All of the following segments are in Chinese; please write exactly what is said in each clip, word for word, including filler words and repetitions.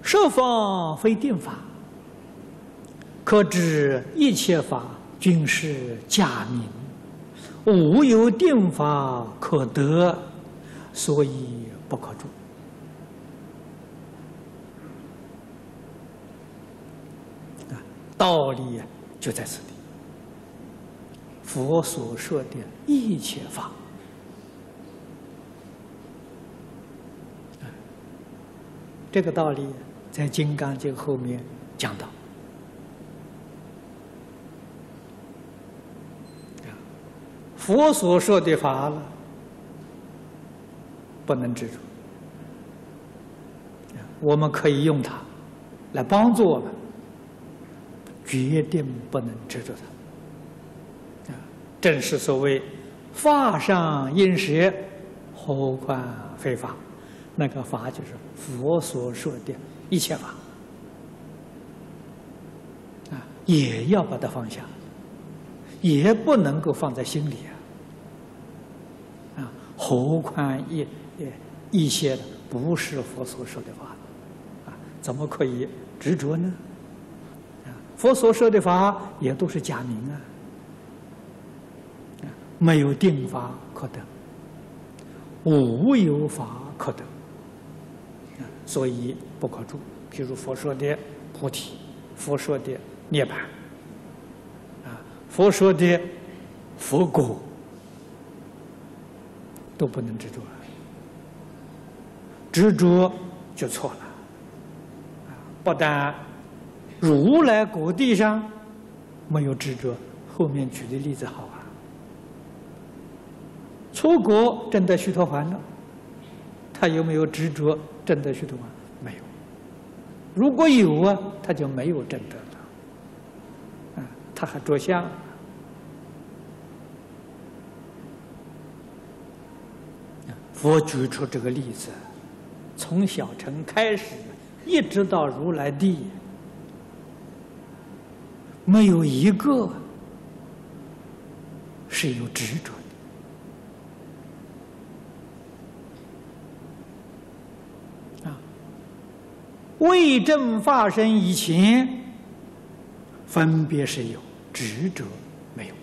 设法非定法，可知一切法均是假名，无有定法可得，所以不可住。啊，道理啊就在此地。佛所说的一切法，这个道理在《金刚经》后面讲到。佛所说的法了，不能执着。我们可以用它来帮助我们，决定不能执着它。正是所谓“法上应舍，何况非法”。那个法就是佛所说的一切法，啊，也要把它放下，也不能够放在心里啊。啊，何况一一些的不是佛所说的法，啊，怎么可以执着呢？啊，佛所说的法也都是假名啊，啊，没有定法可得，无有法可得。所以不可住。譬如佛说的菩提，佛说的涅槃，啊，佛说的佛果，都不能执着了。执着就错了。啊，不但如来果地上没有执着，后面举的例子好啊。出国证得须陀洹了，他有没有执着证得须陀洹？没有。如果有啊，他就没有证得了。啊，他还着相。佛举出这个例子，从小乘开始，一直到如来地，没有一个是有执着的。未证法身以前，分别是有，执着没有。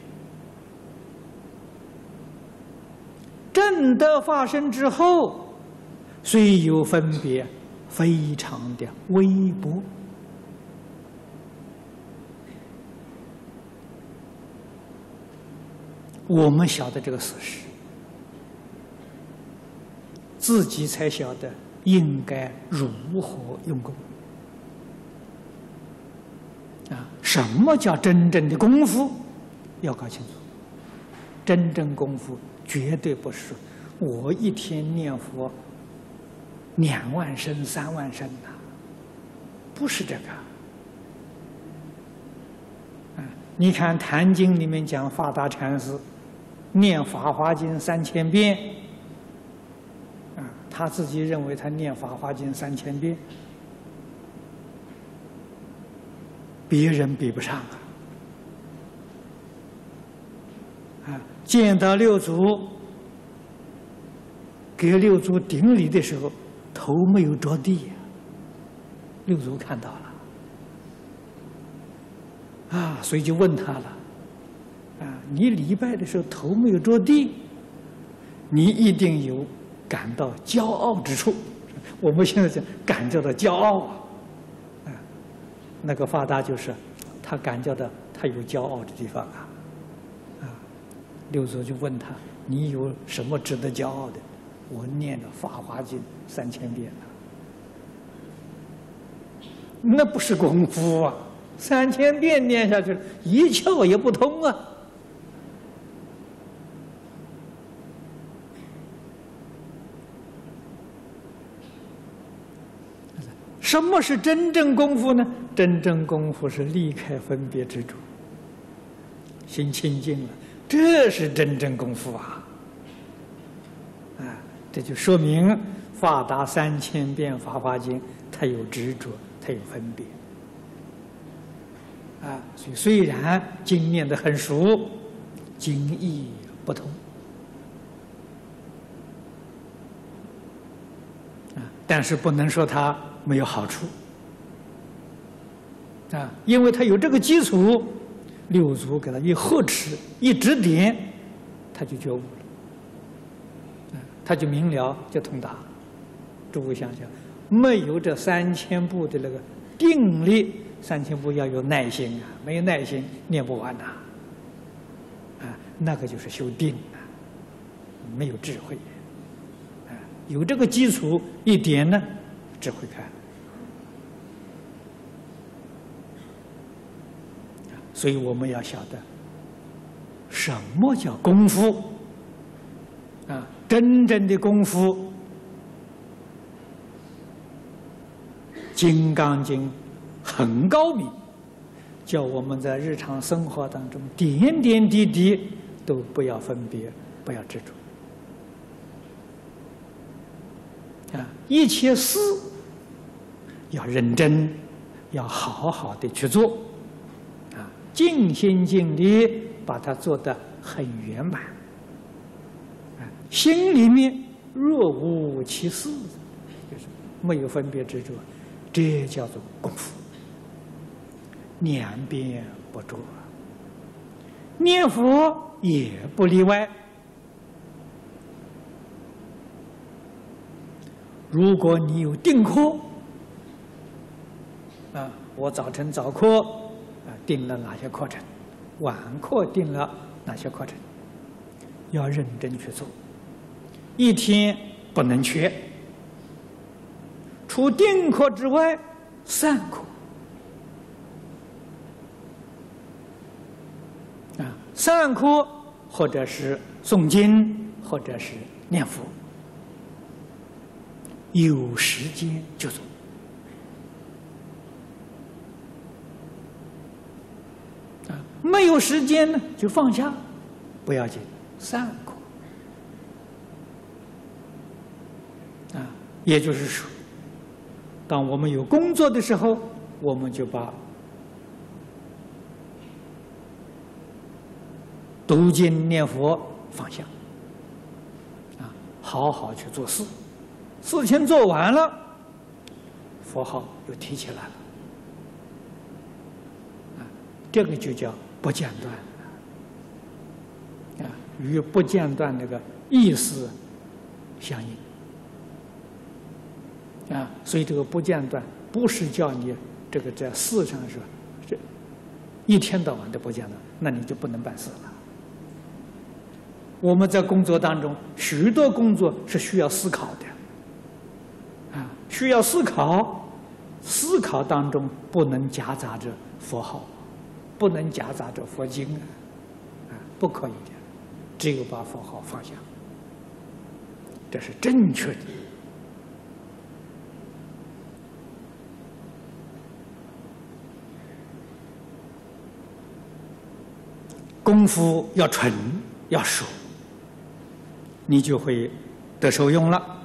证得法身之后，虽有分别，非常的微薄。我们晓得这个事实，自己才晓得应该如何用功啊？什么叫真正的功夫？要搞清楚。真正功夫绝对不是我一天念佛两万声、三万声呐，不是这个。啊，你看《坛经》里面讲法大禅师念《法华经》三千遍。他自己认为他念《法华经》三千遍，别人比不上啊！啊，见到六祖，给六祖顶礼的时候，头没有着地呀。六祖看到了，啊，所以就问他了：啊，你礼拜的时候头没有着地，你一定有感到骄傲之处。我们现在讲感觉到骄傲啊，啊，那个法大就是他感觉到他有骄傲的地方啊，啊，六祖就问他：你有什么值得骄傲的？我念了《法华经》三千遍了，那不是功夫啊！三千遍念下去，一窍也不通啊！什么是真正功夫呢？真正功夫是离开分别执着，心清净了，这是真正功夫啊！啊，这就说明法达三千遍《法华经》，它有执着，它有分别。啊，所以虽然经念得很熟，经义不通。啊，但是不能说它没有好处， 啊，因为他有这个基础，六祖给他一呵斥、一指点，他就觉悟了，啊，他就明了，就通达。诸位想想，没有这三千部的那个定力，三千部要有耐心啊，没有耐心念不完呐，啊，那个就是修定啊，没有智慧，啊，有这个基础一点呢，智慧开。所以我们要晓得，什么叫功夫啊？真正的功夫，《金刚经》很高明，叫我们在日常生活当中点点滴滴都不要分别，不要执着啊！一切事要认真，要好好的去做。尽心尽力把它做得很圆满，啊，心里面若无其事，就是没有分别执着，这叫做功夫。两边不着，念佛也不例外。如果你有定课，啊，我早晨早课。定了哪些课程，晚课定了哪些课程，要认真去做，一天不能缺。除定课之外，散课啊，散课或者是诵经，或者是念佛，有时间就做。没有时间呢，就放下，不要紧，散课啊。也就是说，当我们有工作的时候，我们就把读经念佛放下，啊，好好去做事。事情做完了，佛号又提起来了，啊，这个就叫不间断啊，与不间断那个意思相应啊，所以这个不间断不是叫你这个在事上说这一天到晚的不间断，那你就不能办事了。我们在工作当中，许多工作是需要思考的啊，需要思考，思考当中不能夹杂着佛号。不能夹杂着佛经啊，啊，不可以的，只有把佛号放下，这是正确的。功夫要纯要熟，你就会得受用了。